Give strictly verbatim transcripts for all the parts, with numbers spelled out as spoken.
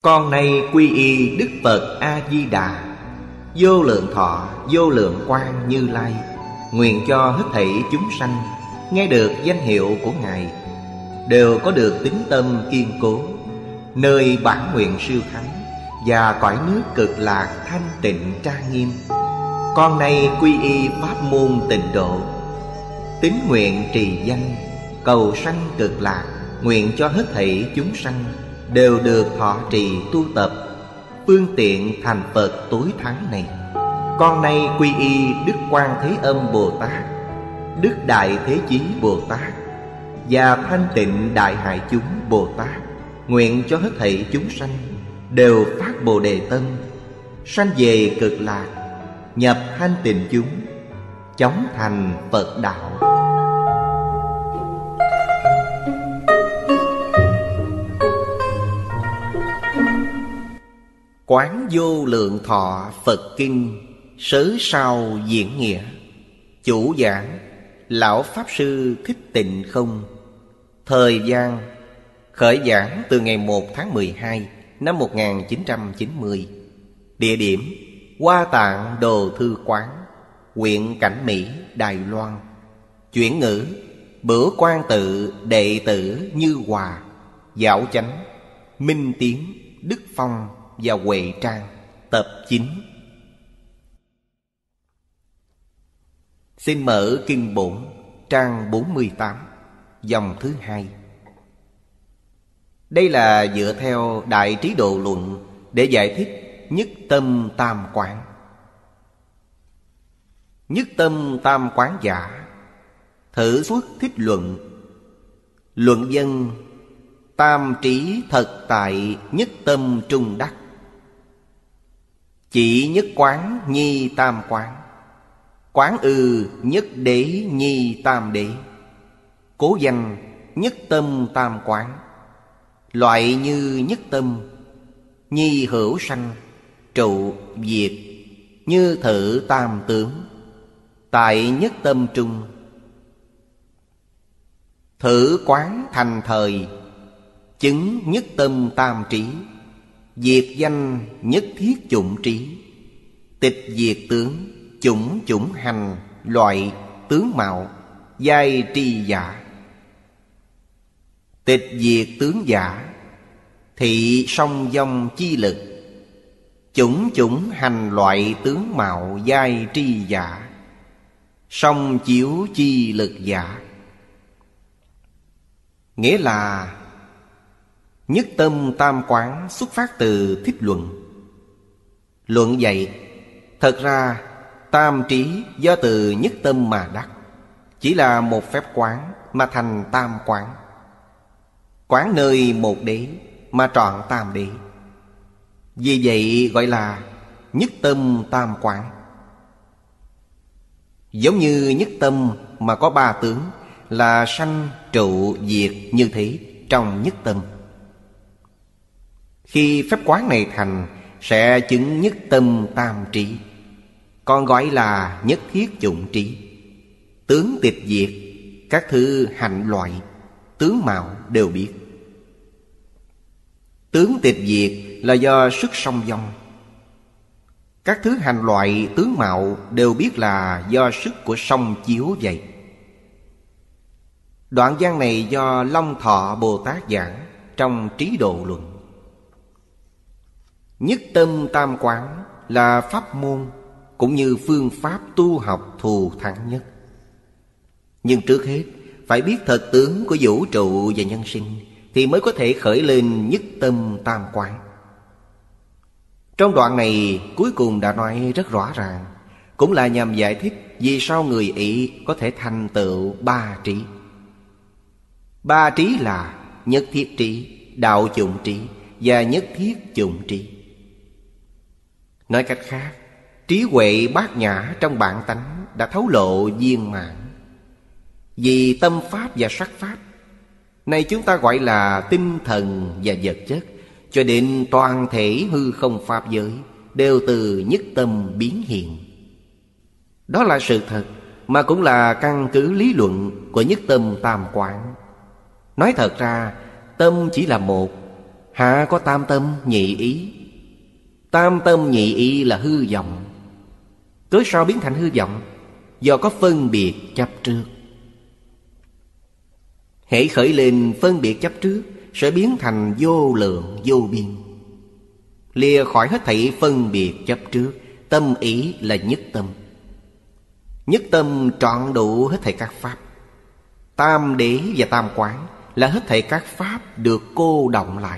Con nay quy y Đức Phật A-di-đà, vô lượng thọ vô lượng quang Như Lai. Nguyện cho hết thảy chúng sanh nghe được danh hiệu của Ngài đều có được tín tâm kiên cố, nơi bản nguyện siêu thắng và cõi nước cực lạc thanh tịnh trang nghiêm. Con nay quy y pháp môn tịnh độ, tín nguyện trì danh cầu sanh cực lạc. Nguyện cho hết thảy chúng sanh đều được thọ trì tu tập, phương tiện thành Phật tối thắng này. Con nay quy y Đức Quan Thế Âm Bồ Tát, Đức Đại Thế Chí Bồ Tát và Thanh Tịnh Đại Hải Chúng Bồ Tát. Nguyện cho hết thảy chúng sanh đều phát Bồ Đề tâm, sanh về cực lạc, nhập thanh tịnh chúng, chóng thành Phật đạo. Quán Vô Lượng Thọ Phật Kinh sớ sao diễn nghĩa. Chủ giảng Lão Pháp Sư Thích Tịnh Không. Thời gian khởi giảng từ ngày một tháng mười hai năm một nghìn chín trăm chín mươi. Địa điểm Hoa Tạng Đồ Thư Quán, huyện Cảnh Mỹ, Đài Loan. Chuyển ngữ Bửu Quan Tự đệ tử Như Hòa, Giáo Chánh, Minh Tiến, Đức Phong và Huệ Trang. Tập chín. Xin mở Kinh Bổn, trang bốn mươi tám, dòng thứ hai. Đây là dựa theo Đại Trí Độ Luận để giải thích Nhất Tâm Tam Quán. Nhất Tâm Tam Quán giả thử xuất thích luận. Luận dân: tam trí thật tại nhất tâm trung đắc, chỉ nhất quán nhi tam quán, quán ư nhất đế nhi tam đế. Cố danh nhất tâm tam quán, loại như nhất tâm, nhi hữu sanh, trụ diệt, như thử tam tướng, tại nhất tâm trung. Thử quán thành thời, chứng nhất tâm tam trí, diệt danh nhất thiết chủng trí. Tịch diệt tướng, chủng chủng hành, loại tướng mạo, giai tri giả. Tịch diệt tướng giả, thị song dông chi lực, chủng chủng hành loại tướng mạo giai tri giả, song chiếu chi lực giả. Nghĩa là nhất tâm tam quán xuất phát từ thích luận. Luận dạy thật ra tam trí do từ nhất tâm mà đắc, chỉ là một phép quán mà thành tam quán. Quán nơi một đế mà trọn tam đế, vì vậy gọi là nhất tâm tam quán. Giống như nhất tâm mà có ba tướng là sanh, trụ, diệt như thế trong nhất tâm. Khi phép quán này thành sẽ chứng nhất tâm tam trí, còn gọi là nhất thiết chủng trí. Tướng tịch diệt, các thứ hạnh loại, tướng mạo đều biết. Tướng tịch diệt là do sức song vong, các thứ hành loại tướng mạo đều biết là do sức của song chiếu vậy. Đoạn văn này do Long Thọ Bồ Tát giảng trong Trí Độ Luận. Nhất tâm tam quán là pháp môn cũng như phương pháp tu học thù thắng nhất. Nhưng trước hết phải biết thật tướng của vũ trụ và nhân sinh thì mới có thể khởi lên nhất tâm tam quán. Trong đoạn này cuối cùng đã nói rất rõ ràng, cũng là nhằm giải thích vì sao người ý có thể thành tựu ba trí. Ba trí là nhất thiết trí, đạo chủng trí và nhất thiết chủng trí. Nói cách khác, trí huệ bát nhã trong bản tánh đã thấu lộ viên mãn. Vì tâm pháp và sắc pháp này chúng ta gọi là tinh thần và vật chất, cho đến toàn thể hư không pháp giới đều từ nhất tâm biến hiện. Đó là sự thật, mà cũng là căn cứ lý luận của nhất tâm tam quán. Nói thật ra, tâm chỉ là một, Hạ có tam tâm nhị ý. Tam tâm nhị ý là hư vọng. Cớ sao biến thành hư vọng? Do có phân biệt chấp trước. Hễ khởi lên phân biệt chấp trước sẽ biến thành vô lượng vô biên. Lìa khỏi hết thảy phân biệt chấp trước, tâm ý là nhất tâm. Nhất tâm trọn đủ hết thảy các pháp. Tam đế và tam quán là hết thảy các pháp được cô động lại.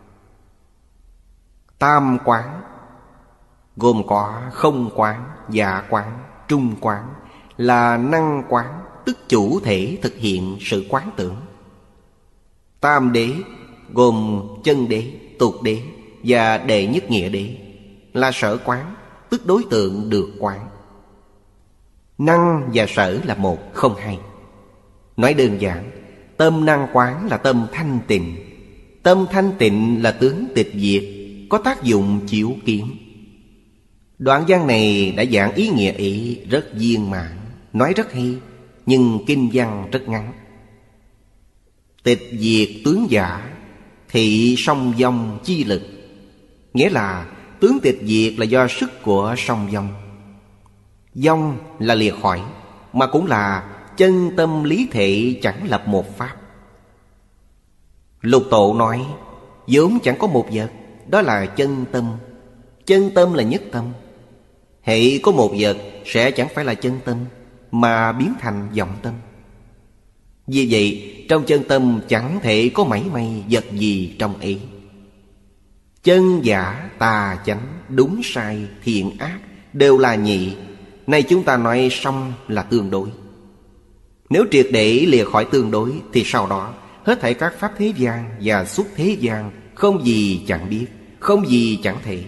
Tam quán gồm có không quán, dạ quán, trung quán, là năng quán, tức chủ thể thực hiện sự quán tưởng. Tam đế gồm chân đế, tục đế và đệ nhất nghĩa đế, là sở quán, tức đối tượng được quán. Năng và sở là một, không hai. Nói đơn giản, tâm năng quán là tâm thanh tịnh. Tâm thanh tịnh là tướng tịch diệt, có tác dụng chiếu kiến. Đoạn văn này đã giảng ý nghĩa ý rất viên mãn, nói rất hay, nhưng kinh văn rất ngắn. Tịch diệt tướng giả, thị song vong chi lực. Nghĩa là tướng tịch diệt là do sức của song vong. Vong là lìa khỏi, mà cũng là chân tâm lý thể chẳng lập một pháp. Lục Tổ nói vốn chẳng có một vật, đó là chân tâm. Chân tâm là nhất tâm. Hễ có một vật sẽ chẳng phải là chân tâm, mà biến thành vọng tâm. Vì vậy trong chân tâm chẳng thể có mảy may vật gì trong ý. Chân giả, tà chánh, đúng sai, thiện ác đều là nhị. Này chúng ta nói song là tương đối. Nếu triệt để lìa khỏi tương đối thì sau đó hết thảy các pháp thế gian và xuất thế gian không gì chẳng biết, không gì chẳng thể.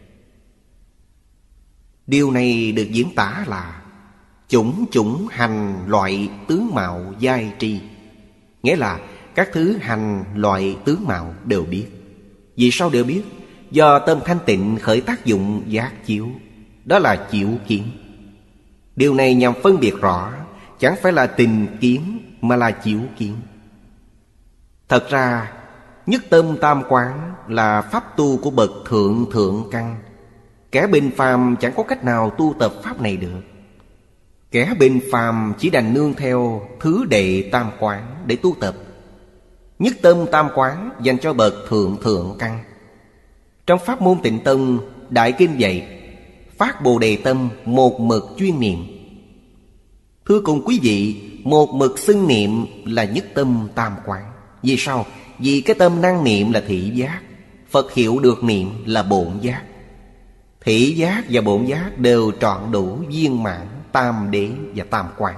Điều này được diễn tả là chủng chủng hành loại tướng mạo giai tri. Nghĩa là các thứ hành loại tướng mạo đều biết. Vì sao đều biết? Do tâm thanh tịnh khởi tác dụng giác chiếu, đó là chiếu kiến. Điều này nhằm phân biệt rõ, chẳng phải là tình kiến mà là chiếu kiến. Thật ra nhất tâm tam quán là pháp tu của bậc thượng thượng căn. Kẻ bình phàm chẳng có cách nào tu tập pháp này được. Kẻ bình phàm chỉ đành nương theo thứ đệ tam quán để tu tập. Nhất tâm tam quán dành cho bậc thượng thượng căn. Trong pháp môn Tịnh Tông, Đại Kinh dạy phát Bồ Đề tâm một mực chuyên niệm. Thưa cùng quý vị, một mực xưng niệm là nhất tâm tam quán. Vì sao? Vì cái tâm năng niệm là thị giác. Phật hiệu được niệm là bổn giác. Thị giác và bổn giác đều trọn đủ viên mãn tam đế và tam quán.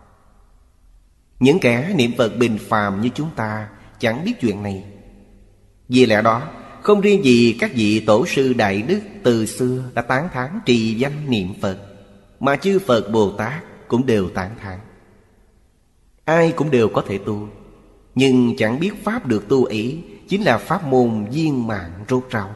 Những kẻ niệm Phật bình phàm như chúng ta chẳng biết chuyện này. Vì lẽ đó, không riêng gì các vị tổ sư đại đức từ xưa đã tán thán trì danh niệm Phật, mà chư Phật Bồ Tát cũng đều tán thán. Ai cũng đều có thể tu, nhưng chẳng biết pháp được tu ý chính là pháp môn viên mãn rốt ráo.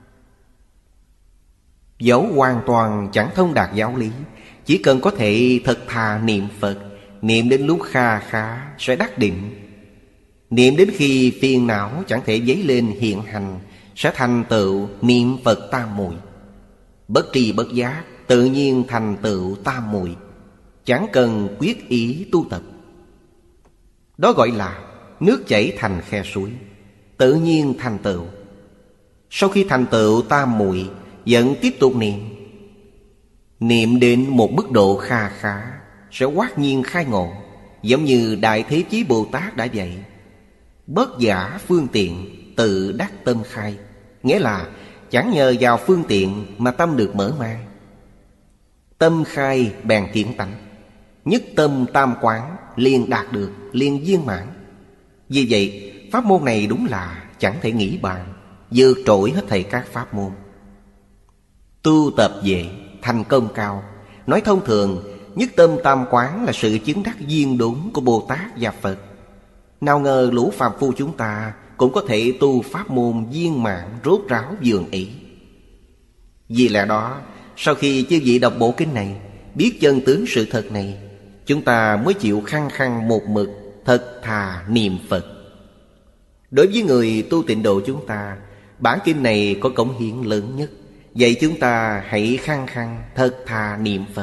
Dẫu hoàn toàn chẳng thông đạt giáo lý, chỉ cần có thể thật thà niệm Phật, niệm đến lúc kha khá sẽ đắc định. Niệm đến khi phiền não chẳng thể dấy lên hiện hành, sẽ thành tựu niệm Phật tam muội. Bất tri bất giác tự nhiên thành tựu tam muội, chẳng cần quyết ý tu tập. Đó gọi là nước chảy thành khe suối, tự nhiên thành tựu. Sau khi thành tựu tam muội, vẫn tiếp tục niệm. Niệm đến một mức độ kha khá sẽ hoát nhiên khai ngộ, giống như Đại Thế Chí Bồ Tát đã dạy: bất giả phương tiện, tự đắc tâm khai. Nghĩa là chẳng nhờ vào phương tiện mà tâm được mở mang. Tâm khai bèn kiến tánh. Nhất tâm tam quán liền đạt được, liền viên mãn. Vì vậy pháp môn này đúng là chẳng thể nghĩ bàn, vượt trội hết thảy các pháp môn. Tu tập dễ, thành công cao. Nói thông thường, nhất tâm tam quán là sự chứng đắc viên đốn của Bồ Tát và Phật. Nào ngờ lũ phàm phu chúng ta cũng có thể tu pháp môn viên mãn rốt ráo vườn ý. Vì lẽ đó, sau khi chư vị đọc bộ kinh này, biết chân tướng sự thật này, chúng ta mới chịu khăng khăng một mực thật thà niệm Phật. Đối với người tu tịnh độ chúng ta, Bản kinh này có cống hiến lớn nhất, vậy chúng ta hãy khăng khăng thật thà niệm Phật.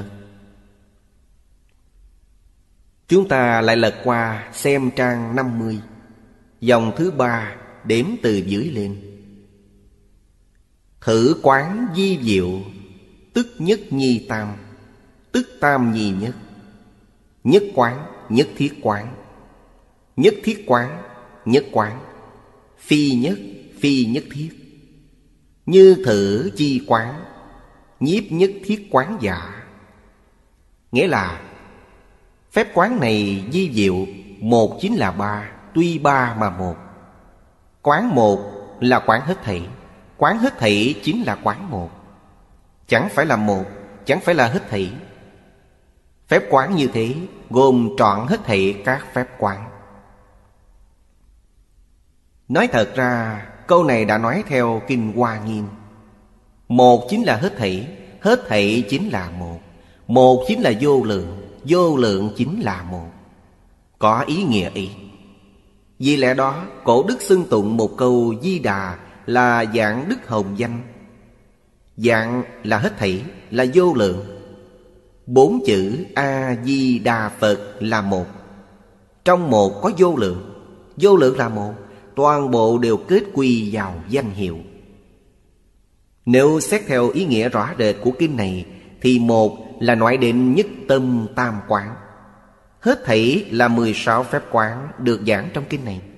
Chúng ta lại lật qua xem trang năm mươi, dòng thứ ba, đếm từ dưới lên. Thử quán di diệu, tức nhất nhi tam, tức tam nhi nhất. Nhất quán, nhất thiết quán. Nhất thiết quán, nhất quán. Phi nhất, phi nhất thiết. Như thử chi quán, nhiếp nhất thiết quán giả. Nghĩa là phép quán này di diệu, một chính là ba, tuy ba mà một. Quán một là quán hết thảy, quán hết thảy chính là quán một. Chẳng phải là một, chẳng phải là hết thảy. Phép quán như thế gồm trọn hết thảy các phép quán. Nói thật ra, câu này đã nói theo Kinh Hoa Nghiêm. Một chính là hết thảy, hết thảy chính là một. Một chính là vô lượng, vô lượng chính là một. Có ý nghĩa ý. Vì lẽ đó, cổ đức xưng tụng một câu Di Đà là dạng đức hồng danh. Dạng là hết thảy, là vô lượng. Bốn chữ A-di-đà Phật là một. Trong một có vô lượng, vô lượng là một. Toàn bộ đều kết quy vào danh hiệu. Nếu xét theo ý nghĩa rõ rệt của kinh này, thì một là nói đến nhất tâm tam quán. Hết thảy là mười sáu phép quán được giảng trong kinh này.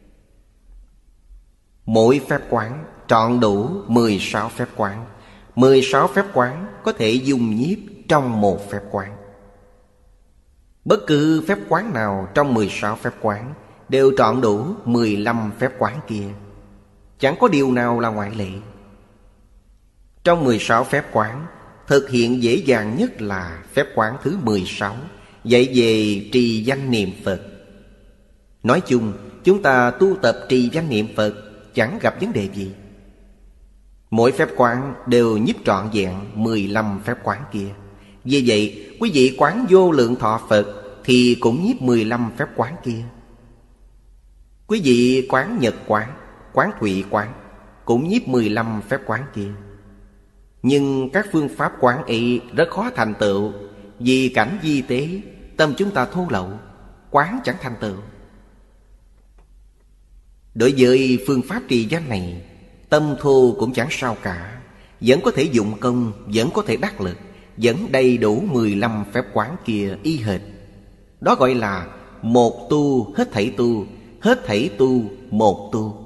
Mỗi phép quán trọn đủ mười sáu phép quán. Mười sáu phép quán có thể dùng nhiếp trong một phép quán. Bất cứ phép quán nào trong mười sáu phép quán đều trọn đủ mười lăm phép quán kia. Chẳng có điều nào là ngoại lệ. Trong mười sáu phép quán, thực hiện dễ dàng nhất là phép quán thứ mười sáu, dạy về trì danh niệm Phật. Nói chung, chúng ta tu tập trì danh niệm Phật chẳng gặp vấn đề gì. Mỗi phép quán đều nhiếp trọn vẹn mười lăm phép quán kia. Vì vậy, quý vị quán vô lượng thọ Phật thì cũng nhiếp mười lăm phép quán kia. Quý vị quán Nhật quán, quán Thụy quán cũng nhiếp mười lăm phép quán kia. Nhưng các phương pháp quán ấy rất khó thành tựu. Vì cảnh vi tế, tâm chúng ta thô lậu, quán chẳng thành tựu. Đối với phương pháp trì danh này, tâm thô cũng chẳng sao cả, vẫn có thể dụng công, vẫn có thể đắc lực, vẫn đầy đủ mười lăm phép quán kia y hệt. Đó gọi là một tu hết thảy tu, hết thảy tu một tu.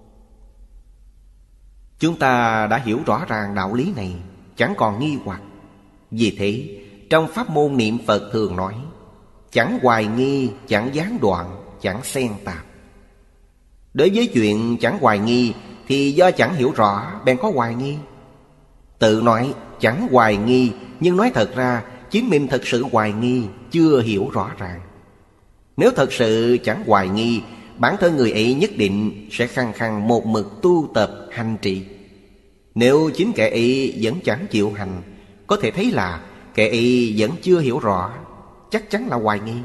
Chúng ta đã hiểu rõ ràng đạo lý này, chẳng còn nghi hoặc. Vì thế, trong pháp môn niệm Phật thường nói, chẳng hoài nghi, chẳng gián đoạn, chẳng xen tạp. Đối với chuyện chẳng hoài nghi thì do chẳng hiểu rõ bèn có hoài nghi. Tự nói chẳng hoài nghi, nhưng nói thật ra chính mình thật sự hoài nghi, chưa hiểu rõ ràng. Nếu thật sự chẳng hoài nghi, bản thân người ấy nhất định sẽ khăng khăng một mực tu tập hành trì. Nếu chính kẻ ấy vẫn chẳng chịu hành, có thể thấy là kẻ ấy vẫn chưa hiểu rõ, chắc chắn là hoài nghi.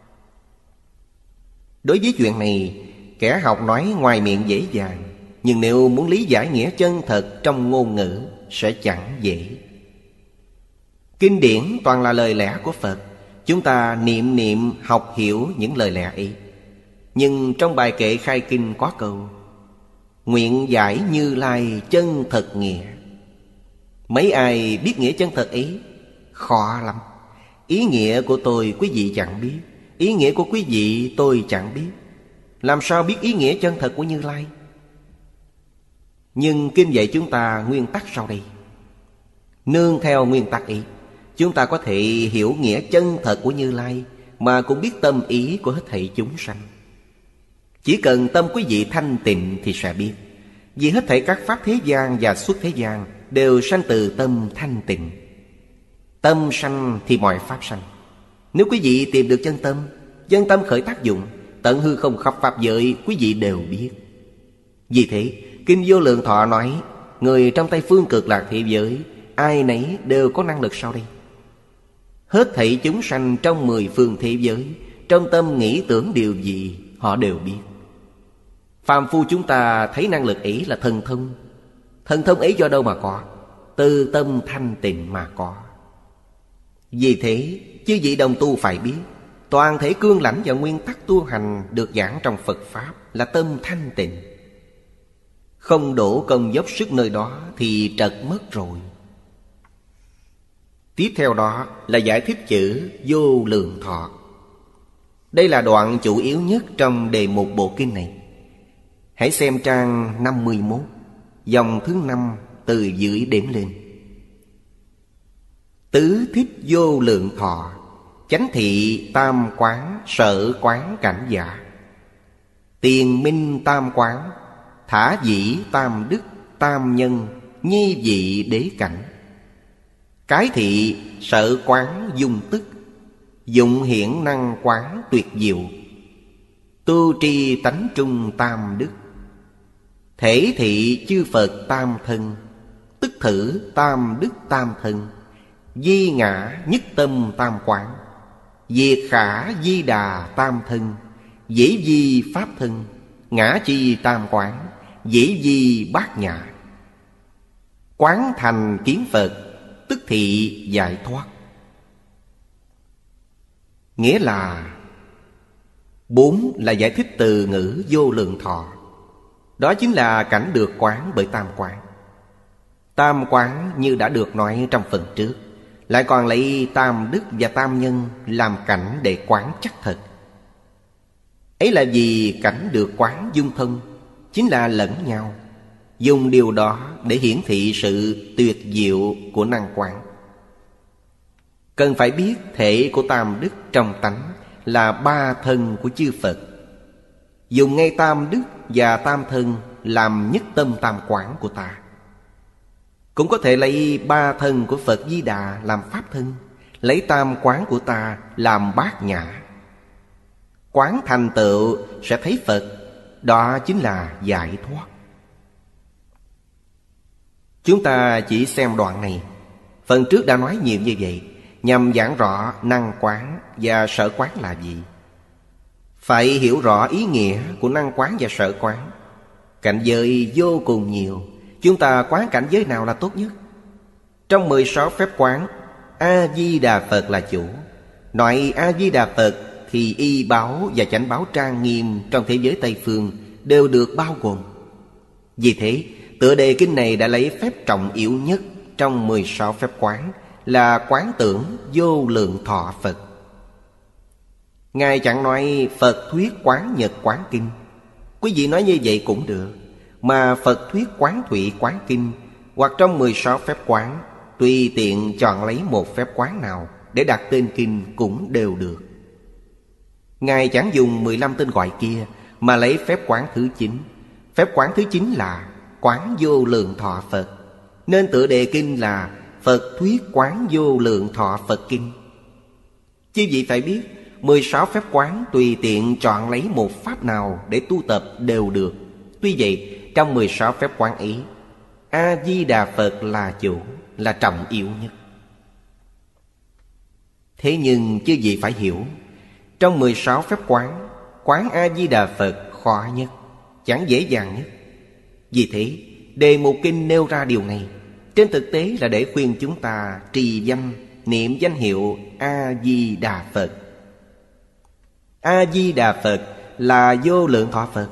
Đối với chuyện này, kẻ học nói ngoài miệng dễ dàng, nhưng nếu muốn lý giải nghĩa chân thật trong ngôn ngữ sẽ chẳng dễ. Kinh điển toàn là lời lẽ của Phật, chúng ta niệm niệm học hiểu những lời lẽ ấy. Nhưng trong bài kệ khai kinh có câu nguyện giải Như Lai chân thật nghĩa. Mấy ai biết nghĩa chân thật ấy? Khó lắm. Ý nghĩa của tôi quý vị chẳng biết, ý nghĩa của quý vị tôi chẳng biết. Làm sao biết ý nghĩa chân thật của Như Lai? Nhưng kinh dạy chúng ta nguyên tắc sau đây. Nương theo nguyên tắc ấy, chúng ta có thể hiểu nghĩa chân thật của Như Lai, mà cũng biết tâm ý của hết thảy chúng sanh. Chỉ cần tâm quý vị thanh tịnh thì sẽ biết. Vì hết thảy các pháp thế gian và xuất thế gian đều sanh từ tâm thanh tịnh. Tâm sanh thì mọi pháp sanh. Nếu quý vị tìm được chân tâm, chân tâm khởi tác dụng, tận hư không khắp pháp giới quý vị đều biết. Vì thế, Kinh Vô Lượng Thọ nói, người trong Tây Phương Cực Lạc thế giới, ai nấy đều có năng lực sau đây. Hết thảy chúng sanh trong mười phương thế giới, trong tâm nghĩ tưởng điều gì, họ đều biết. Phàm phu chúng ta thấy năng lực ấy là thần thông, Thần thông ấy do đâu mà có? Từ tâm thanh tịnh mà có. Vì thế, chư vị đồng tu phải biết, toàn thể cương lãnh và nguyên tắc tu hành được giảng trong Phật Pháp là tâm thanh tịnh. Không đổ công dốc sức nơi đó thì trật mất rồi. Tiếp theo đó là giải thích chữ vô lượng thọ. Đây là đoạn chủ yếu nhất trong đề mục bộ kinh này. Hãy xem trang năm mươi mốt, dòng thứ năm từ dưới đếm lên. Tứ thích vô lượng thọ, chánh thị tam quán, sở quán cảnh giả. Tiền minh tam quán, thả dĩ tam đức, tam nhân, nhi vị đế cảnh. Cái thị sở quán dung tức, dụng hiển năng quán tuyệt diệu. Tu tri tánh trung tam đức, thể thị chư Phật tam thân, tức thử tam đức tam thân. Di ngã nhất tâm tam quán, diệt khả di đà tam thân. Dĩ di pháp thân, ngã chi tam quán, dĩ di bát nhã. Quán thành kiến Phật, tức thị giải thoát. Nghĩa là bốn là giải thích từ ngữ vô lượng thọ. Đó chính là cảnh được quán bởi tam quán. Tam quán như đã được nói trong phần trước, lại còn lấy tam đức và tam nhân làm cảnh để quán chắc thật. Ấy là vì cảnh được quán dung thông, chính là lẫn nhau. Dùng điều đó để hiển thị sự tuyệt diệu của năng quán. Cần phải biết thể của tam đức trong tánh là ba thân của chư Phật. Dùng ngay tam đức và tam thân làm nhất tâm tam quán của ta. Cũng có thể lấy ba thân của Phật Di Đà làm pháp thân, lấy tam quán của ta làm bát nhã. Quán thành tựu sẽ thấy Phật, đó chính là giải thoát. Chúng ta chỉ xem đoạn này. Phần trước đã nói nhiều như vậy, nhằm giảng rõ năng quán và sở quán là gì. Phải hiểu rõ ý nghĩa của năng quán và sở quán. Cảnh giới vô cùng nhiều, chúng ta quán cảnh giới nào là tốt nhất? Trong mười sáu phép quán, A-di-đà Phật là chủ. Nói A-di-đà Phật thì y báo và chánh báo trang nghiêm trong thế giới Tây Phương đều được bao gồm. Vì thế, tựa đề kinh này đã lấy phép trọng yếu nhất trong mười sáu phép quán là quán tưởng vô lượng thọ Phật. Ngài chẳng nói Phật thuyết quán nhật quán kinh. Quý vị nói như vậy cũng được. Mà Phật thuyết quán thụy quán kinh, hoặc trong mười sáu phép quán, tùy tiện chọn lấy một phép quán nào để đặt tên kinh cũng đều được. Ngài chẳng dùng mười lăm tên gọi kia, mà lấy phép quán thứ chín. Phép quán thứ chín là quán vô lượng thọ Phật, nên tựa đề kinh là Phật thuyết quán vô lượng thọ Phật kinh. Chứ vị phải biết, mười sáu phép quán tùy tiện chọn lấy một pháp nào để tu tập đều được. Tuy vậy, trong mười sáu phép quán ấy, A-di-đà Phật là chủ, là trọng yếu nhất. Thế nhưng chư vị phải hiểu, trong mười sáu phép quán, quán A-di-đà Phật khó nhất, chẳng dễ dàng nhất. Vì thế, đề mục kinh nêu ra điều này, trên thực tế là để khuyên chúng ta trì danh, niệm danh hiệu A-di-đà Phật. A-di-đà Phật là vô lượng thọ Phật.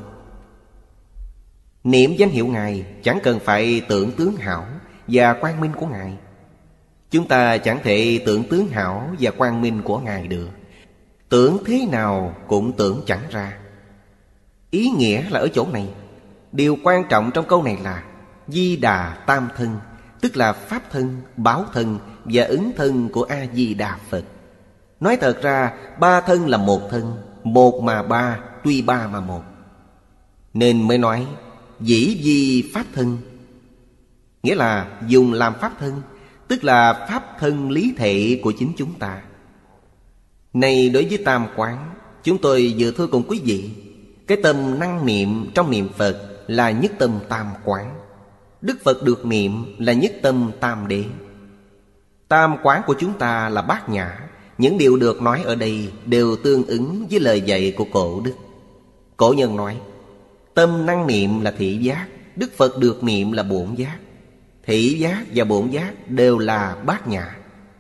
Niệm danh hiệu Ngài chẳng cần phải tưởng tướng hảo và quang minh của Ngài. Chúng ta chẳng thể tưởng tướng hảo và quang minh của Ngài được. Tưởng thế nào cũng tưởng chẳng ra. Ý nghĩa là ở chỗ này. Điều quan trọng trong câu này là Di Đà tam thân, tức là pháp thân, báo thân và ứng thân của A-di-đà Phật. Nói thật ra, ba thân là một thân, một mà ba, tuy ba mà một. Nên mới nói dĩ di pháp thân, nghĩa là dùng làm pháp thân, tức là pháp thân lý thể của chính chúng ta. Này đối với tam quán, chúng tôi vừa thưa cùng quý vị, cái tâm năng niệm trong niệm Phật là nhất tâm tam quán. Đức Phật được niệm là nhất tâm tam đế. Tam quán của chúng ta là bát nhã. Những điều được nói ở đây đều tương ứng với lời dạy của cổ đức. Cổ nhân nói, tâm năng niệm là thị giác, Đức Phật được niệm là bổn giác. Thị giác và bổn giác đều là bát nhã.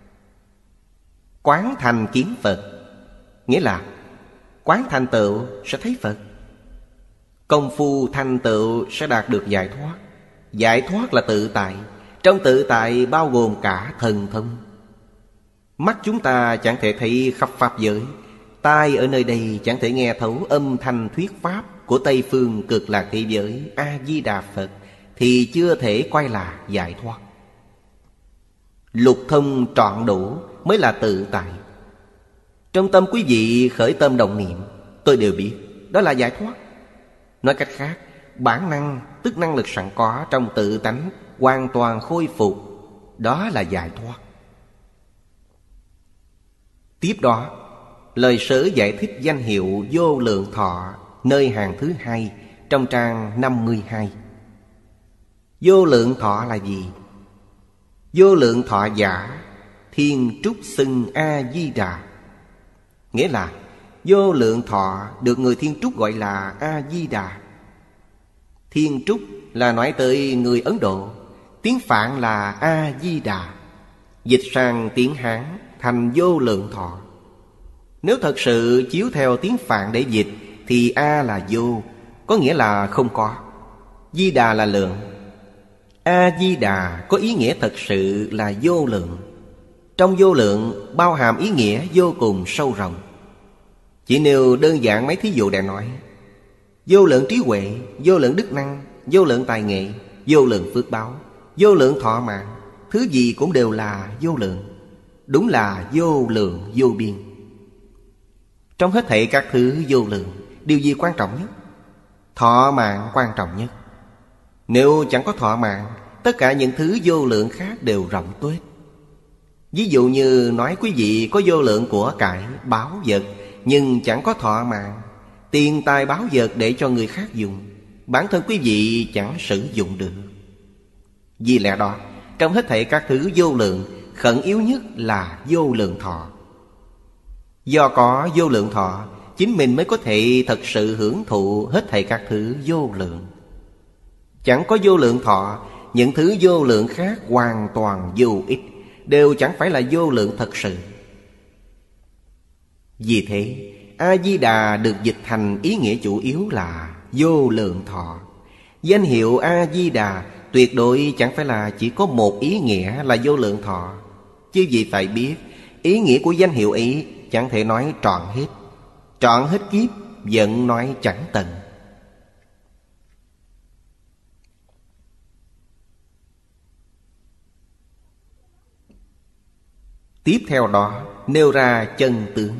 Quán thành kiến Phật, nghĩa là quán thành tựu sẽ thấy Phật. Công phu thành tựu sẽ đạt được giải thoát. Giải thoát là tự tại. Trong tự tại bao gồm cả thần thông. Mắt chúng ta chẳng thể thấy khắp pháp giới, tai ở nơi đây chẳng thể nghe thấu âm thanh thuyết pháp của Tây phương cực lạc thế giới A-di-đà Phật, thì chưa thể coi là giải thoát. Lục thông trọn đủ mới là tự tại. Trong tâm quý vị khởi tâm động niệm, tôi đều biết, đó là giải thoát. Nói cách khác, bản năng tức năng lực sẵn có trong tự tánh hoàn toàn khôi phục, đó là giải thoát. Tiếp đó, lời Sở giải thích danh hiệu vô lượng thọ nơi hàng thứ hai trong trang năm mươi hai. Vô lượng thọ là gì? Vô lượng thọ giả thiên trúc xưng A-di-đà, nghĩa là vô lượng thọ được người thiên trúc gọi là A-di-đà. Thiên trúc là nói tới người Ấn Độ, tiếng Phạn là A-di-đà, dịch sang tiếng Hán thành vô lượng thọ. Nếu thật sự chiếu theo tiếng Phạn để dịch thì A là vô, có nghĩa là không có. Di đà là lượng. A-di-đà có ý nghĩa thật sự là vô lượng. Trong vô lượng bao hàm ý nghĩa vô cùng sâu rộng. Chỉ nêu đơn giản mấy thí dụ để nói: vô lượng trí huệ, vô lượng đức năng, vô lượng tài nghệ, vô lượng phước báo, vô lượng thọ mạng. Thứ gì cũng đều là vô lượng. Đúng là vô lượng vô biên. Trong hết thảy các thứ vô lượng, điều gì quan trọng nhất? Thọ mạng quan trọng nhất. Nếu chẳng có thọ mạng, tất cả những thứ vô lượng khác đều rộng tuếch. Ví dụ như nói quý vị có vô lượng của cải, báu vật, nhưng chẳng có thọ mạng, tiền tài báu vật để cho người khác dùng, bản thân quý vị chẳng sử dụng được. Vì lẽ đó, trong hết thảy các thứ vô lượng, khẩn yếu nhất là vô lượng thọ. Do có vô lượng thọ, chính mình mới có thể thật sự hưởng thụ hết thảy các thứ vô lượng. Chẳng có vô lượng thọ, những thứ vô lượng khác hoàn toàn vô ích, đều chẳng phải là vô lượng thật sự. Vì thế, A-di-đà được dịch thành ý nghĩa chủ yếu là vô lượng thọ. Danh hiệu A-di-đà tuyệt đối chẳng phải là chỉ có một ý nghĩa là vô lượng thọ. Chứ gì phải biết, ý nghĩa của danh hiệu ấy chẳng thể nói trọn hết. Trọn hết kiếp vẫn nói chẳng tận. Tiếp theo đó nêu ra chân tướng.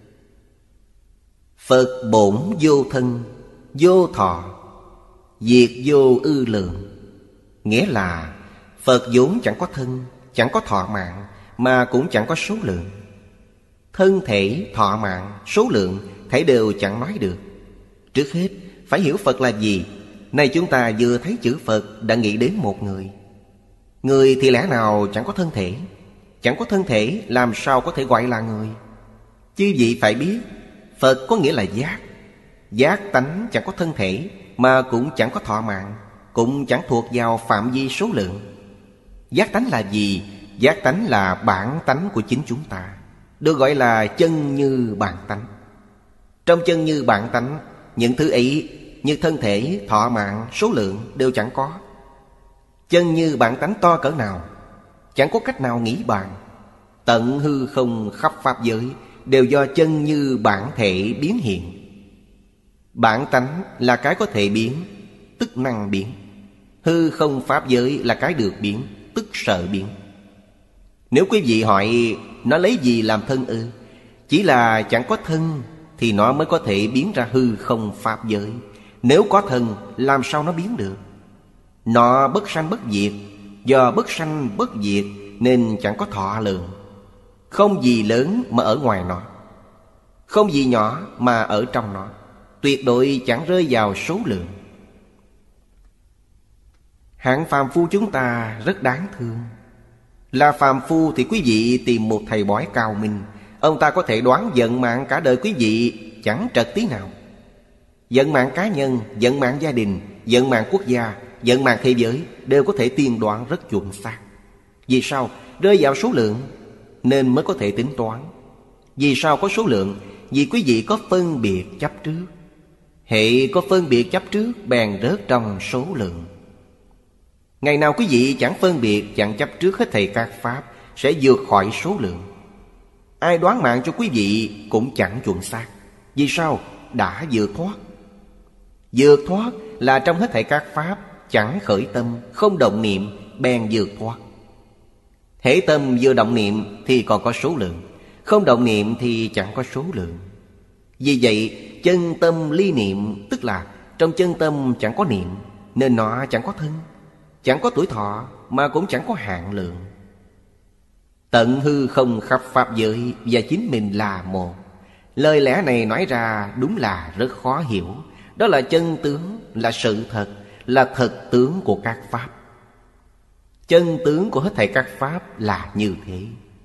Phật bổn vô thân, vô thọ, diệt vô ư lượng. Nghĩa là Phật vốn chẳng có thân, chẳng có thọ mạng, mà cũng chẳng có số lượng. Thân thể, thọ mạng, số lượng thảy đều chẳng nói được. Trước hết phải hiểu Phật là gì. Nay chúng ta vừa thấy chữ Phật đã nghĩ đến một người. Người thì lẽ nào chẳng có thân thể? Chẳng có thân thể làm sao có thể gọi là người? Chứ vị phải biết, Phật có nghĩa là giác. Giác tánh chẳng có thân thể, mà cũng chẳng có thọ mạng, cũng chẳng thuộc vào phạm vi số lượng. Giác tánh là gì? Giác tánh là bản tánh của chính chúng ta, được gọi là chân như bản tánh. Trong chân như bản tánh, những thứ ấy như thân thể, thọ mạng, số lượng đều chẳng có. Chân như bản tánh to cỡ nào, chẳng có cách nào nghĩ bàn. Tận hư không khắp pháp giới đều do chân như bản thể biến hiện. Bản tánh là cái có thể biến, tức năng biến. Hư không pháp giới là cái được biến, tức sở biến. Nếu quý vị hỏi nó lấy gì làm thân ư? Chỉ là chẳng có thân thì nó mới có thể biến ra hư không pháp giới. Nếu có thân làm sao nó biến được? Nó bất sanh bất diệt, do bất sanh bất diệt nên chẳng có thọ lượng. Không gì lớn mà ở ngoài nó, không gì nhỏ mà ở trong nó, tuyệt đối chẳng rơi vào số lượng. Hạng phàm phu chúng ta rất đáng thương. Là phàm phu thì quý vị tìm một thầy bói cao minh, ông ta có thể đoán vận mạng cả đời quý vị chẳng trật tí nào. Vận mạng cá nhân, vận mạng gia đình, vận mạng quốc gia, vận mạng thế giới đều có thể tiên đoán rất chuẩn xác. Vì sao? Rơi vào số lượng nên mới có thể tính toán. Vì sao có số lượng? Vì quý vị có phân biệt chấp trước. Hệ có phân biệt chấp trước bèn rớt trong số lượng. Ngày nào quý vị chẳng phân biệt, chẳng chấp trước hết thảy các pháp, sẽ vượt khỏi số lượng. Ai đoán mạng cho quý vị cũng chẳng chuẩn xác. Vì sao? Đã vượt thoát. Vượt thoát là trong hết thảy các pháp chẳng khởi tâm, không động niệm, bèn vượt thoát. Hễ tâm vừa động niệm thì còn có số lượng, không động niệm thì chẳng có số lượng. Vì vậy chân tâm ly niệm, tức là trong chân tâm chẳng có niệm, nên nó chẳng có thân, chẳng có tuổi thọ, mà cũng chẳng có hạn lượng. Tận hư không khắp pháp giới và chính mình là một. Lời lẽ này nói ra đúng là rất khó hiểu. Đó là chân tướng, là sự thật, là thật tướng của các pháp. Chân tướng của hết thảy các pháp là như thế.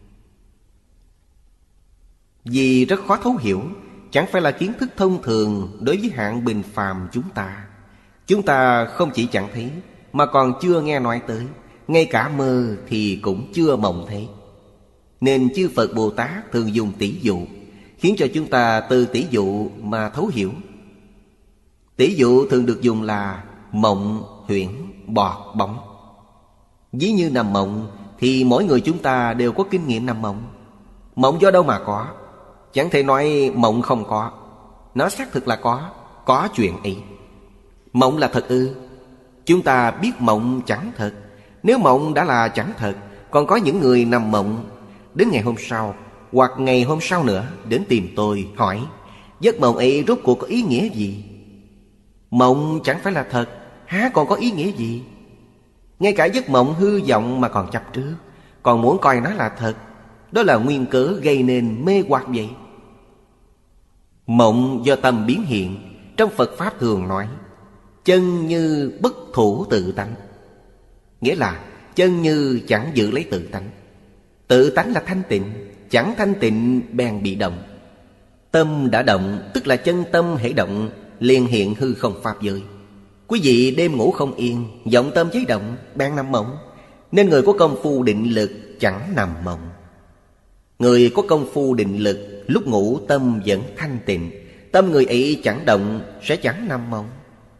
Vì rất khó thấu hiểu, chẳng phải là kiến thức thông thường đối với hạng bình phàm chúng ta. Chúng ta không chỉ chẳng thấy, mà còn chưa nghe nói tới. Ngay cả mơ thì cũng chưa mộng thấy. Nên chư Phật Bồ Tát thường dùng tỷ dụ, khiến cho chúng ta từ tỷ dụ mà thấu hiểu. Tỷ dụ thường được dùng là mộng, huyễn, bọt, bóng. Ví như nằm mộng thì mỗi người chúng ta đều có kinh nghiệm nằm mộng. Mộng do đâu mà có? Chẳng thể nói mộng không có. Nó xác thực là có, có chuyện ấy. Mộng là thật ư? Chúng ta biết mộng chẳng thật. Nếu mộng đã là chẳng thật, còn có những người nằm mộng, đến ngày hôm sau hoặc ngày hôm sau nữa đến tìm tôi hỏi giấc mộng ấy rốt cuộc có ý nghĩa gì? Mộng chẳng phải là thật, há còn có ý nghĩa gì? Ngay cả giấc mộng hư vọng mà còn chấp trước, còn muốn coi nó là thật. Đó là nguyên cớ gây nên mê hoặc vậy. Mộng do tâm biến hiện. Trong Phật Pháp thường nói chân như bất thủ tự tánh, nghĩa là chân như chẳng giữ lấy tự tánh. Tự tánh là thanh tịnh, chẳng thanh tịnh bèn bị động. Tâm đã động, tức là chân tâm hễ động, liền hiện hư không pháp giới. Quý vị đêm ngủ không yên, vọng tâm cháy động, bèn nằm mộng. Nên người có công phu định lực chẳng nằm mộng. Người có công phu định lực, lúc ngủ tâm vẫn thanh tịnh, tâm người ấy chẳng động, sẽ chẳng nằm mộng.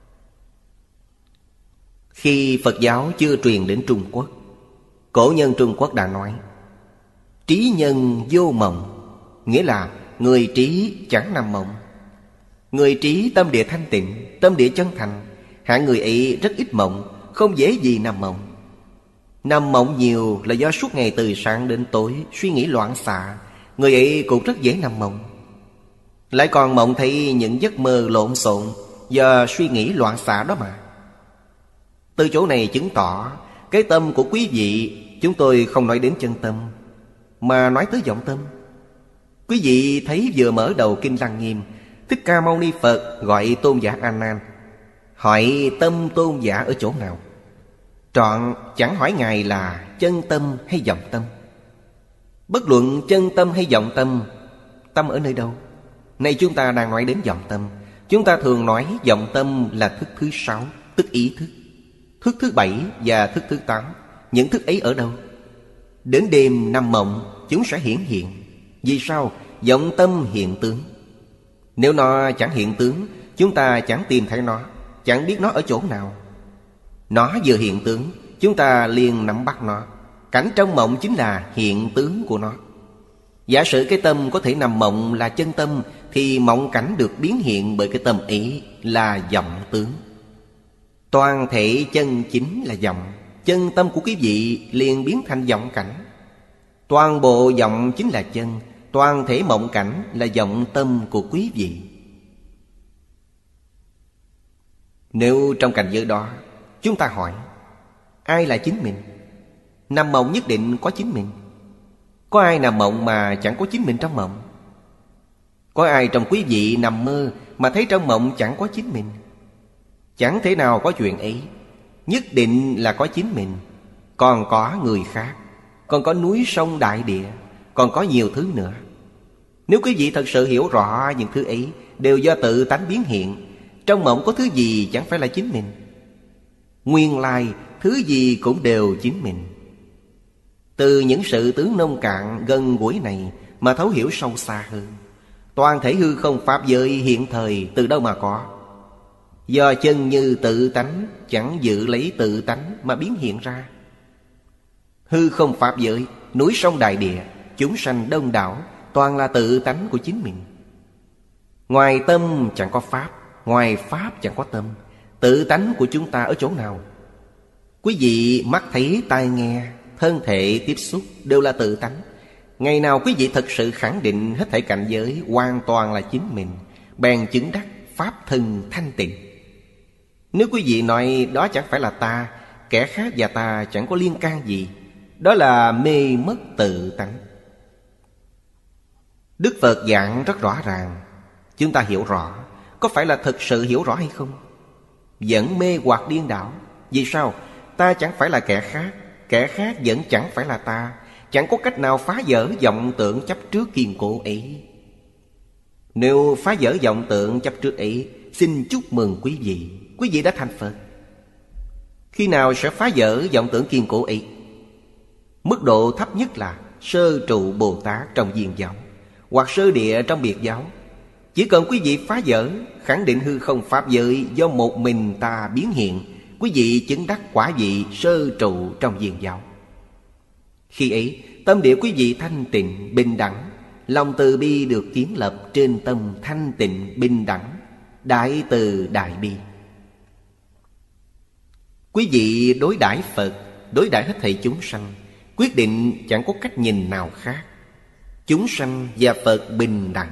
Khi Phật giáo chưa truyền đến Trung Quốc, cổ nhân Trung Quốc đã nói trí nhân vô mộng, nghĩa là người trí chẳng nằm mộng. Người trí tâm địa thanh tịnh, tâm địa chân thành, hạng người ấy rất ít mộng, không dễ gì nằm mộng. Nằm mộng nhiều là do suốt ngày từ sáng đến tối suy nghĩ loạn xạ, người ấy cũng rất dễ nằm mộng. Lại còn mộng thấy những giấc mơ lộn xộn do suy nghĩ loạn xạ đó mà. Từ chỗ này chứng tỏ cái tâm của quý vị, chúng tôi không nói đến chân tâm, mà nói tới vọng tâm. Quý vị thấy vừa mở đầu Kinh Lăng Nghiêm, Thích Ca Mâu Ni Phật gọi tôn giả A Nan, hỏi tâm tôn giả ở chỗ nào? Trọn chẳng hỏi Ngài là chân tâm hay vọng tâm. Bất luận chân tâm hay vọng tâm, tâm ở nơi đâu? Nay chúng ta đang nói đến vọng tâm. Chúng ta thường nói vọng tâm là thức thứ sáu, tức ý thức. Thức thứ bảy và thức thứ tám, những thức ấy ở đâu? Đến đêm nằm mộng chúng sẽ hiển hiện. Vì sao? Vọng tâm hiện tướng. Nếu nó chẳng hiện tướng, chúng ta chẳng tìm thấy nó, chẳng biết nó ở chỗ nào. Nó vừa hiện tướng, chúng ta liền nắm bắt nó. Cảnh trong mộng chính là hiện tướng của nó. Giả sử cái tâm có thể nằm mộng là chân tâm, thì mộng cảnh được biến hiện bởi cái tâm ý là vọng tướng. Toàn thể chân chính là vọng, chân tâm của quý vị liền biến thành vọng cảnh. Toàn bộ vọng chính là chân, toàn thể mộng cảnh là vọng tâm của quý vị. Nếu trong cảnh giới đó chúng ta hỏi ai là chính mình? Nằm mộng nhất định có chính mình. Có ai nằm mộng mà chẳng có chính mình trong mộng? Có ai trong quý vị nằm mơ mà thấy trong mộng chẳng có chính mình? Chẳng thể nào có chuyện ấy. Nhất định là có chính mình. Còn có người khác, còn có núi sông đại địa, còn có nhiều thứ nữa. Nếu quý vị thật sự hiểu rõ những thứ ấy đều do tự tánh biến hiện, trong mộng có thứ gì chẳng phải là chính mình. Nguyên lai thứ gì cũng đều chính mình. Từ những sự tướng nông cạn gần gũi này mà thấu hiểu sâu xa hơn, toàn thể hư không pháp giới hiện thời từ đâu mà có? Do chân như tự tánh chẳng giữ lấy tự tánh mà biến hiện ra. Hư không pháp giới, núi sông đại địa, chúng sanh đông đảo, toàn là tự tánh của chính mình. Ngoài tâm chẳng có pháp, ngoài pháp chẳng có tâm. Tự tánh của chúng ta ở chỗ nào? Quý vị mắt thấy, tai nghe, thân thể tiếp xúc đều là tự tánh. Ngày nào quý vị thật sự khẳng định hết thảy cảnh giới hoàn toàn là chính mình, bèn chứng đắc pháp thân thanh tịnh. Nếu quý vị nói đó chẳng phải là ta, kẻ khác và ta chẳng có liên can gì, đó là mê mất tự tánh. Đức Phật giảng rất rõ ràng, chúng ta hiểu rõ. Có phải là thực sự hiểu rõ hay không? Vẫn mê hoặc điên đảo. Vì sao? Ta chẳng phải là kẻ khác, kẻ khác vẫn chẳng phải là ta. Chẳng có cách nào phá vỡ vọng tưởng chấp trước kiên cố ấy. Nếu phá vỡ vọng tưởng chấp trước ấy, xin chúc mừng quý vị, quý vị đã thành Phật. Khi nào sẽ phá vỡ vọng tưởng kiên cố ấy? Mức độ thấp nhất là sơ trụ Bồ Tát trong viên giáo, hoặc sơ địa trong biệt giáo. Chỉ cần quý vị phá vỡ, khẳng định hư không pháp giới do một mình ta biến hiện, quý vị chứng đắc quả vị sơ trụ trong viên giáo. Khi ấy, tâm địa quý vị thanh tịnh, bình đẳng, lòng từ bi được kiến lập trên tâm thanh tịnh, bình đẳng, đại từ đại bi. Quý vị đối đãi Phật, đối đãi hết thảy chúng sanh, quyết định chẳng có cách nhìn nào khác. Chúng sanh và Phật bình đẳng,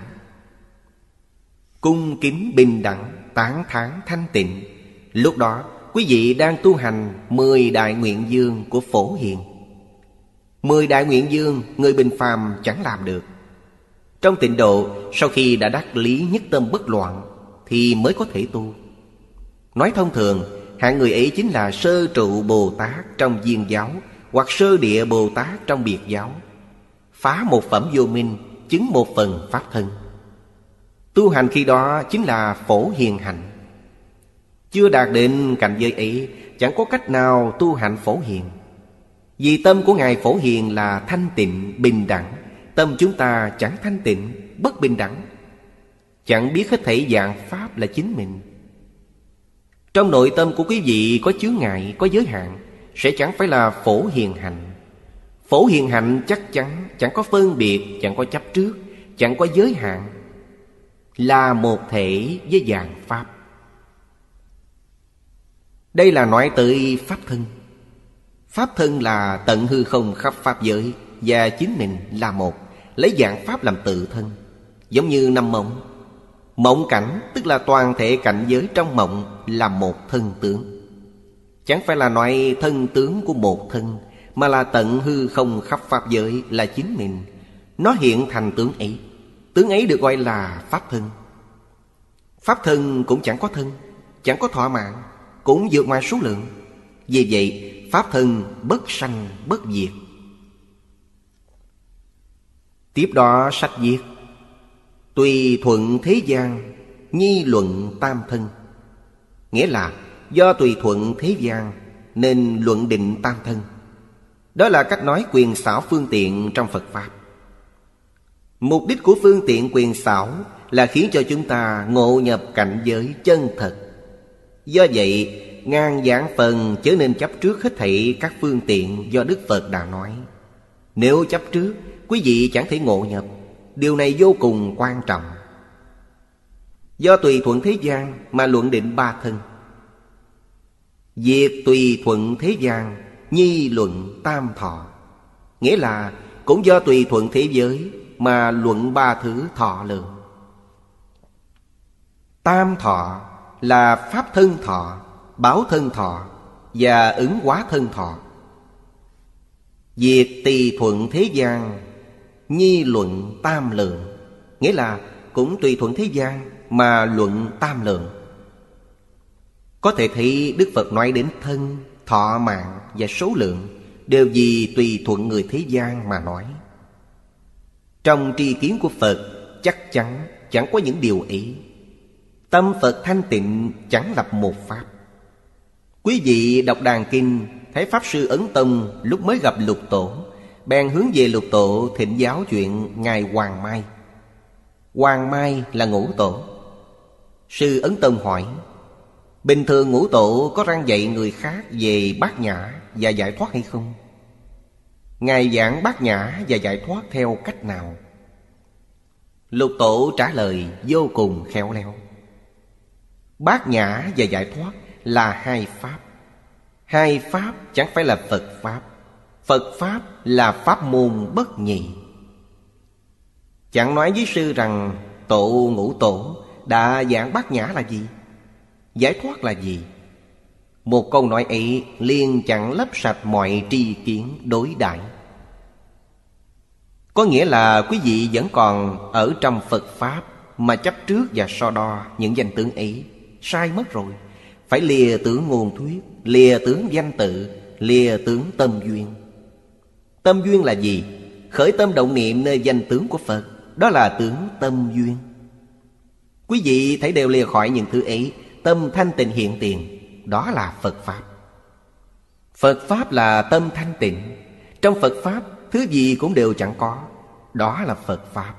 cung kính bình đẳng, tán thán thanh tịnh. Lúc đó quý vị đang tu hành mười đại nguyện dương của Phổ Hiền. Mười đại nguyện dương người bình phàm chẳng làm được. Trong tịnh độ, sau khi đã đắc lý nhất tâm bất loạn thì mới có thể tu. Nói thông thường, hạng người ấy chính là sơ trụ Bồ Tát trong viên giáo, hoặc sơ địa Bồ Tát trong biệt giáo. Phá một phẩm vô minh, chứng một phần pháp thân. Tu hành khi đó chính là Phổ Hiền hạnh. Chưa đạt đến cảnh giới ấy, chẳng có cách nào tu hành Phổ Hiền. Vì tâm của Ngài Phổ Hiền là thanh tịnh, bình đẳng. Tâm chúng ta chẳng thanh tịnh, bất bình đẳng, chẳng biết hết thảy dạng pháp là chính mình. Trong nội tâm của quý vị có chướng ngại, có giới hạn, sẽ chẳng phải là Phổ Hiền hạnh. Phổ Hiền hạnh chắc chắn chẳng có phân biệt, chẳng có chấp trước, chẳng có giới hạn, là một thể với dạng pháp. Đây là nói tới pháp thân. Pháp thân là tận hư không khắp pháp giới, và chính mình là một, lấy dạng pháp làm tự thân. Giống như năm mộng. Mộng cảnh tức là toàn thể cảnh giới trong mộng là một thân tướng. Chẳng phải là nói thân tướng của một thân, mà là tận hư không khắp pháp giới là chính mình. Nó hiện thành tướng ấy. Tướng ấy được gọi là pháp thân. Pháp thân cũng chẳng có thân, chẳng có thọ mạng, cũng vượt ngoài số lượng. Vì vậy pháp thân bất sanh bất diệt. Tiếp đó sách viết: tùy thuận thế gian, nhi luận tam thân. Nghĩa là do tùy thuận thế gian nên luận định tam thân. Đó là cách nói quyền xảo phương tiện trong Phật Pháp. Mục đích của phương tiện quyền xảo là khiến cho chúng ta ngộ nhập cảnh giới chân thật. Do vậy, ngàn vạn phần chớ nên chấp trước hết thảy các phương tiện do Đức Phật đã nói. Nếu chấp trước, quý vị chẳng thể ngộ nhập. Điều này vô cùng quan trọng. Do tùy thuận thế gian mà luận định ba thân. Việc tùy thuận thế gian, nhi luận tam thọ. Nghĩa là cũng do tùy thuận thế giới mà luận ba thứ thọ lượng. Tam thọ là pháp thân thọ, báo thân thọ và ứng hóa thân thọ. Việc tùy thuận thế gian, nhi luận tam lượng. Nghĩa là cũng tùy thuận thế gian mà luận tam lượng. Có thể thấy Đức Phật nói đến thân, thọ mạng và số lượng đều vì tùy thuận người thế gian mà nói. Trong tri kiến của Phật chắc chắn chẳng có những điều ấy. Tâm Phật thanh tịnh chẳng lập một pháp. Quý vị đọc Đàn Kinh, thấy Pháp Sư Ấn Tông lúc mới gặp Lục Tổ, bèn hướng về Lục Tổ thỉnh giáo chuyện Ngài Hoàng Mai. Hoàng Mai là Ngũ Tổ. Sư Ấn Tông hỏi: bình thường Ngũ Tổ có răng dạy người khác về bát nhã và giải thoát hay không? Ngài giảng bát nhã và giải thoát theo cách nào? Lục Tổ trả lời vô cùng khéo léo. Bát nhã và giải thoát là hai pháp. Hai pháp chẳng phải là Phật Pháp. Phật Pháp là pháp môn bất nhị. Chẳng nói với sư rằng Tổ Ngũ Tổ đã giảng bát nhã là gì, giải thoát là gì. Một câu nói ấy liền chẳng lấp sạch mọi tri kiến đối đãi. Có nghĩa là quý vị vẫn còn ở trong Phật Pháp mà chấp trước và so đo những danh tướng ấy. Sai mất rồi. Phải lìa tưởng nguồn thuyết, lìa tướng danh tự, lìa tướng tâm duyên. Tâm duyên là gì? Khởi tâm động niệm nơi danh tướng của Phật, đó là tướng tâm duyên. Quý vị thấy đều lìa khỏi những thứ ấy, tâm thanh tịnh hiện tiền, đó là Phật Pháp. Phật Pháp là tâm thanh tịnh. Trong Phật Pháp, thứ gì cũng đều chẳng có, đó là Phật Pháp.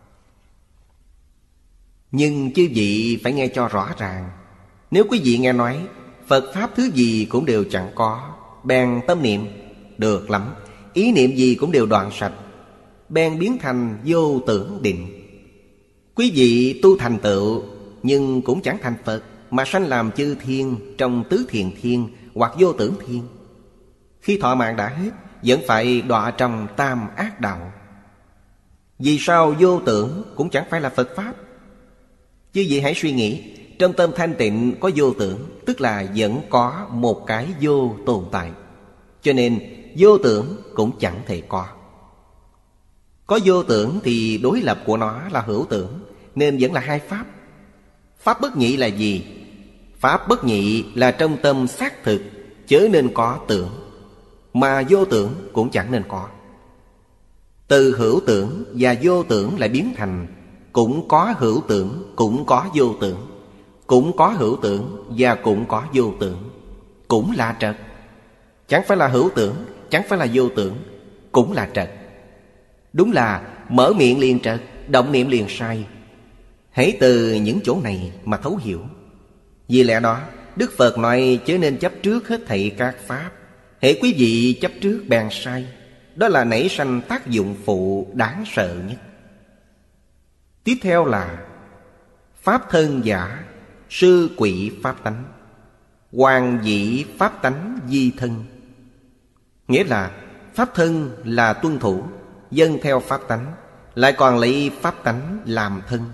Nhưng chư vị phải nghe cho rõ ràng. Nếu quý vị nghe nói Phật Pháp thứ gì cũng đều chẳng có, bèn tâm niệm, được lắm, ý niệm gì cũng đều đoạn sạch, bèn biến thành vô tưởng định. Quý vị tu thành tựu, nhưng cũng chẳng thành Phật, mà sanh làm chư thiên trong tứ thiền thiên hoặc vô tưởng thiên. Khi thọ mạng đã hết, vẫn phải đọa trong tam ác đạo. Vì sao vô tưởng cũng chẳng phải là Phật Pháp? Chứ vị hãy suy nghĩ, trong tâm thanh tịnh có vô tưởng, tức là vẫn có một cái vô tồn tại. Cho nên vô tưởng cũng chẳng thể có. Có vô tưởng thì đối lập của nó là hữu tưởng, nên vẫn là hai Pháp. Pháp bất nhị là gì? Pháp bất nhị là trong tâm xác thực, chớ nên có tưởng, mà vô tưởng cũng chẳng nên có. Từ hữu tưởng và vô tưởng lại biến thành cũng có hữu tưởng, cũng có vô tưởng, cũng có hữu tưởng và cũng có vô tưởng. Cũng là trật. Chẳng phải là hữu tưởng, chẳng phải là vô tưởng, cũng là trật. Đúng là mở miệng liền trật, động niệm liền sai. Hãy từ những chỗ này mà thấu hiểu. Vì lẽ đó Đức Phật nói chớ nên chấp trước hết thảy các pháp. Hễ quý vị chấp trước bèn sai, đó là nảy sanh tác dụng phụ đáng sợ nhất. Tiếp theo là pháp thân giả, sư quỷ pháp tánh, hoàng dĩ pháp tánh di thân. Nghĩa là pháp thân là tuân thủ, dâng theo pháp tánh, lại còn lấy pháp tánh làm thân.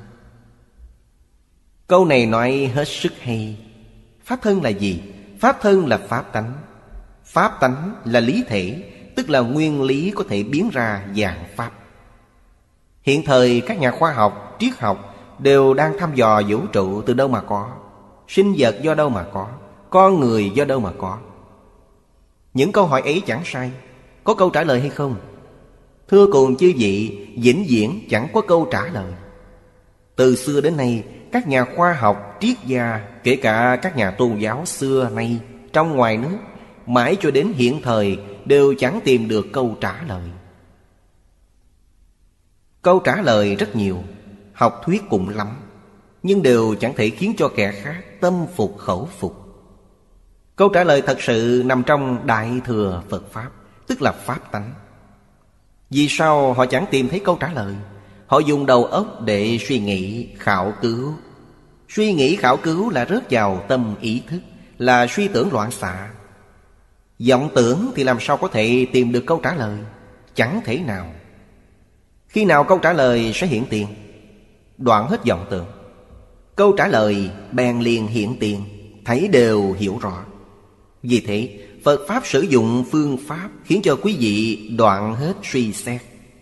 Câu này nói hết sức hay. Pháp thân là gì? Pháp thân là pháp tánh. Pháp tánh là lý thể, tức là nguyên lý có thể biến ra dạng pháp. Hiện thời các nhà khoa học, triết học đều đang thăm dò vũ trụ từ đâu mà có, sinh vật do đâu mà có, con người do đâu mà có. Những câu hỏi ấy chẳng sai. Có câu trả lời hay không? Thưa cùng chư vị, vĩnh viễn chẳng có câu trả lời. Từ xưa đến nay, các nhà khoa học, triết gia, kể cả các nhà tôn giáo xưa nay, trong ngoài nước, mãi cho đến hiện thời đều chẳng tìm được câu trả lời. Câu trả lời rất nhiều, học thuyết cũng lắm, nhưng đều chẳng thể khiến cho kẻ khác tâm phục khẩu phục. Câu trả lời thật sự nằm trong Đại Thừa Phật Pháp, tức là Pháp tánh. Vì sao họ chẳng tìm thấy câu trả lời? Họ dùng đầu óc để suy nghĩ, khảo cứu. Suy nghĩ khảo cứu là rớt vào tâm ý thức, là suy tưởng loạn xạ. Vọng tưởng thì làm sao có thể tìm được câu trả lời? Chẳng thể nào. Khi nào câu trả lời sẽ hiện tiền? Đoạn hết vọng tưởng, câu trả lời bèn liền hiện tiền, thấy đều hiểu rõ. Vì thế Phật Pháp sử dụng phương pháp khiến cho quý vị đoạn hết suy xét.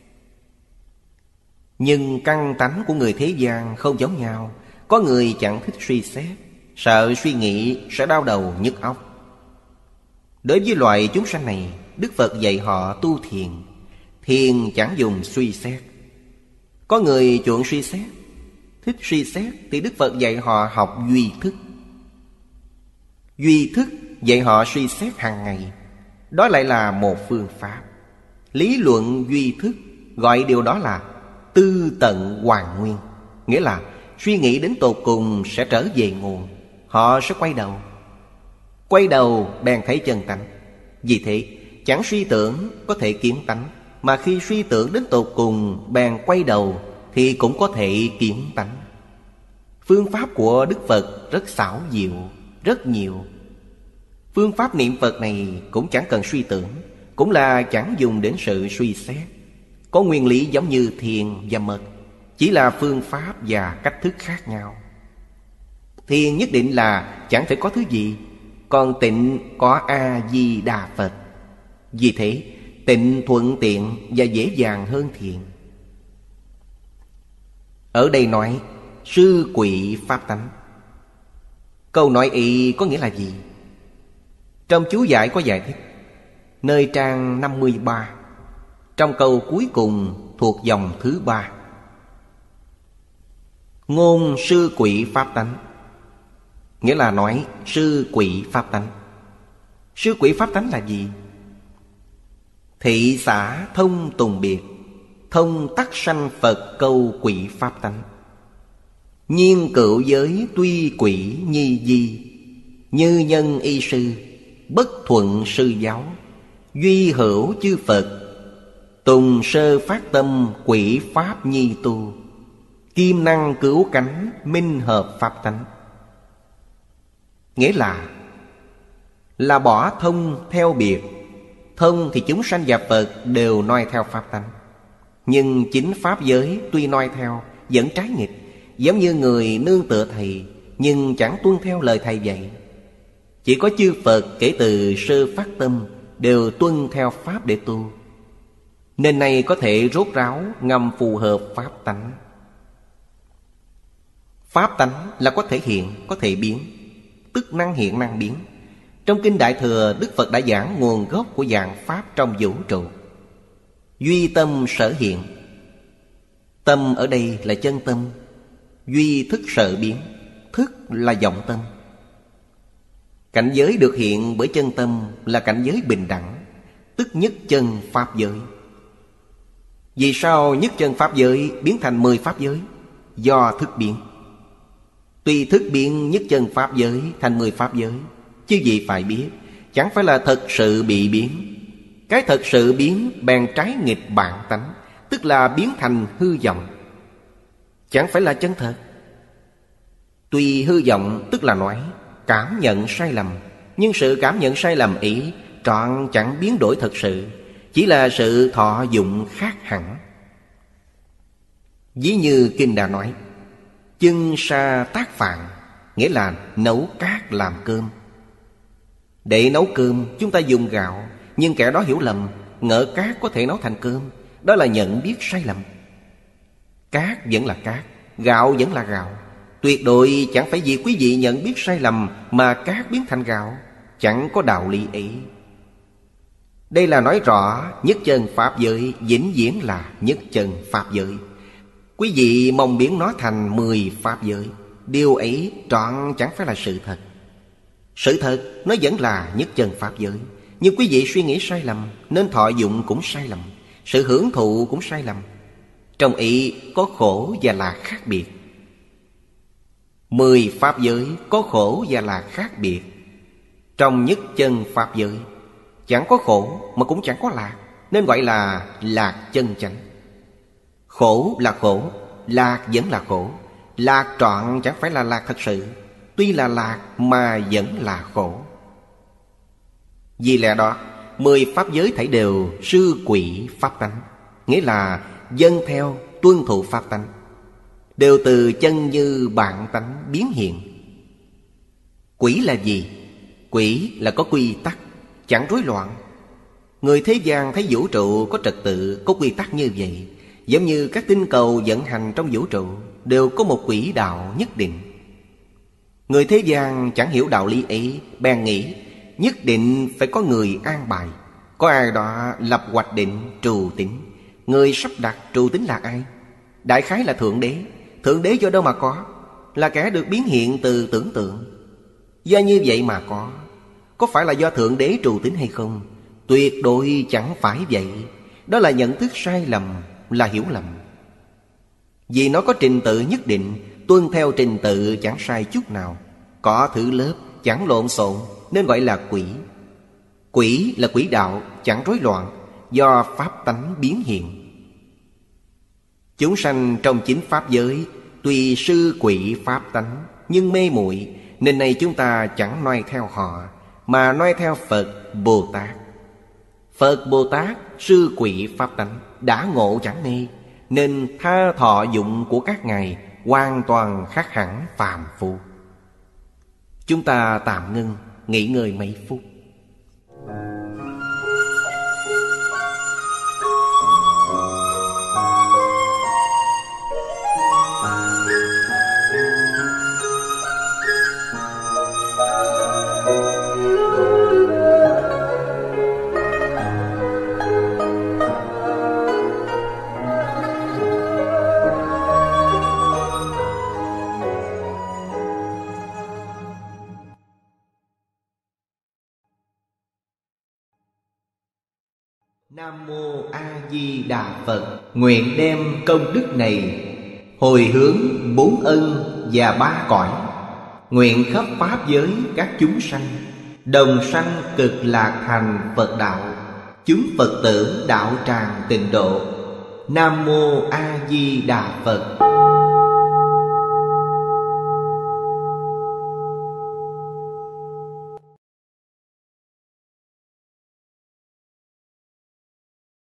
Nhưng căn tánh của người thế gian không giống nhau. Có người chẳng thích suy xét, sợ suy nghĩ sẽ đau đầu nhức óc. Đối với loại chúng sanh này, Đức Phật dạy họ tu thiền. Thiền chẳng dùng suy xét. Có người chuộng suy xét, thích suy xét, thì Đức Phật dạy họ học duy thức. Duy thức dạy họ suy xét hàng ngày. Đó lại là một phương pháp. Lý luận duy thức gọi điều đó là tư tận hoàn nguyên. Nghĩa là suy nghĩ đến tột cùng sẽ trở về nguồn. Họ sẽ quay đầu. Quay đầu bèn thấy chân tánh. Vì thế chẳng suy tưởng có thể kiến tánh, mà khi suy tưởng đến tột cùng bèn quay đầu thì cũng có thể kiến tánh. Phương pháp của Đức Phật rất xảo diệu, rất nhiều. Phương pháp niệm Phật này cũng chẳng cần suy tưởng, cũng là chẳng dùng đến sự suy xét. Có nguyên lý giống như thiền và mật, chỉ là phương pháp và cách thức khác nhau. Thiền nhất định là chẳng thể có thứ gì, còn tịnh có A-di-đà Phật. Vì thế tịnh thuận tiện và dễ dàng hơn thiền. Ở đây nói sư quỷ pháp tánh. Câu nói ý có nghĩa là gì? Trong chú giải có giải thích. Nơi trang năm mươi ba, trong câu cuối cùng thuộc dòng thứ ba. Ngôn sư quỷ pháp tánh, nghĩa là nói sư quỷ pháp tánh. Sư quỷ pháp tánh là gì? Thị xã thông tùng biệt, thông tắc sanh Phật câu quỷ pháp tánh. Nhiên cựu giới tuy quỷ nhi di, như nhân y sư, bất thuận sư giáo. Duy hữu chư Phật, tùng sơ phát tâm quỷ pháp nhi tu. Kim năng cứu cánh, minh hợp pháp tánh. Nghĩa là Là bỏ thông theo biệt. Thông thì chúng sanh và Phật đều noi theo pháp tánh, nhưng chính pháp giới tuy noi theo vẫn trái nghịch. Giống như người nương tựa thầy, nhưng chẳng tuân theo lời thầy dạy. Chỉ có chư Phật kể từ sơ phát tâm đều tuân theo pháp để tu, nên này có thể rốt ráo ngầm phù hợp pháp tánh. Pháp tánh là có thể hiện, có thể biến, tức năng hiện năng biến. Trong Kinh Đại Thừa, Đức Phật đã giảng nguồn gốc của dạng pháp trong vũ trụ. Duy tâm sở hiện. Tâm ở đây là chân tâm. Duy thức sở biến. Thức là vọng tâm. Cảnh giới được hiện bởi chân tâm là cảnh giới bình đẳng, tức nhất chân pháp giới. Vì sao nhất chân pháp giới biến thành mười pháp giới? Do thức biến. Tuy thức biến nhất chân pháp giới thành mười pháp giới, chứ gì phải biết, chẳng phải là thật sự bị biến. Cái thật sự biến bèn trái nghịch bản tánh, tức là biến thành hư vọng, chẳng phải là chân thật. Tuy hư vọng tức là nói cảm nhận sai lầm, nhưng sự cảm nhận sai lầm ý trọn chẳng biến đổi thật sự, chỉ là sự thọ dụng khác hẳn. Ví như Kinh đã nói, chân sa tác phạn, nghĩa là nấu cát làm cơm. Để nấu cơm chúng ta dùng gạo, nhưng kẻ đó hiểu lầm, ngỡ cát có thể nấu thành cơm. Đó là nhận biết sai lầm. Cát vẫn là cát, gạo vẫn là gạo. Tuyệt đối chẳng phải vì quý vị nhận biết sai lầm mà cát biến thành gạo, chẳng có đạo lý ấy. Đây là nói rõ nhất chân pháp giới vĩnh viễn là nhất chân pháp giới. Quý vị mong biến nó thành mười pháp giới, điều ấy trọn chẳng phải là sự thật. Sự thật nó vẫn là nhất chân pháp giới, nhưng quý vị suy nghĩ sai lầm, nên thọ dụng cũng sai lầm, sự hưởng thụ cũng sai lầm. Trong ý có khổ và là khác biệt. Mười pháp giới có khổ và là khác biệt. Trong nhất chân pháp giới chẳng có khổ mà cũng chẳng có lạc, nên gọi là lạc chân chánh. Khổ là khổ, lạc vẫn là khổ. Lạc trọn chẳng phải là lạc thật sự, tuy là lạc mà vẫn là khổ. Vì lẽ đó mười pháp giới thảy đều sư quỷ pháp tánh, nghĩa là dâng theo tuân thủ pháp tánh, đều từ chân như bản tánh biến hiện. Quỷ là gì? Quỷ là có quy tắc, chẳng rối loạn. Người thế gian thấy vũ trụ có trật tự, có quy tắc như vậy, giống như các tinh cầu vận hành trong vũ trụ đều có một quỹ đạo nhất định. Người thế gian chẳng hiểu đạo lý ấy, bèn nghĩ nhất định phải có người an bài, có ai đó lập hoạch định trù tính. Người sắp đặt trù tính là ai? Đại khái là Thượng Đế. Thượng Đế do đâu mà có? Là kẻ được biến hiện từ tưởng tượng. Do như vậy mà có. Có phải là do Thượng Đế trù tính hay không? Tuyệt đối chẳng phải vậy. Đó là nhận thức sai lầm, là hiểu lầm. Vì nó có trình tự nhất định, tuân theo trình tự chẳng sai chút nào. Có thứ lớp, chẳng lộn xộn, nên gọi là quỹ. Quỹ là quỹ đạo, chẳng rối loạn, do pháp tánh biến hiện. Chúng sanh trong chính pháp giới tùy sư quỹ pháp tánh, nhưng mê muội, nên nay chúng ta chẳng noi theo họ, mà noi theo Phật Bồ Tát. Phật Bồ Tát sư quỹ pháp tánh, đã ngộ chẳng mê, nên tha thọ dụng của các ngài hoàn toàn khác hẳn phàm phu. Chúng ta tạm ngưng, nghỉ ngơi mấy phút. Nam Mô A Di Đà Phật. Nguyện đem công đức này hồi hướng bốn ân và ba cõi, nguyện khắp pháp giới các chúng sanh đồng sanh cực lạc thành Phật đạo, chúng Phật tử đạo tràng tịnh độ. Nam Mô A Di Đà Phật.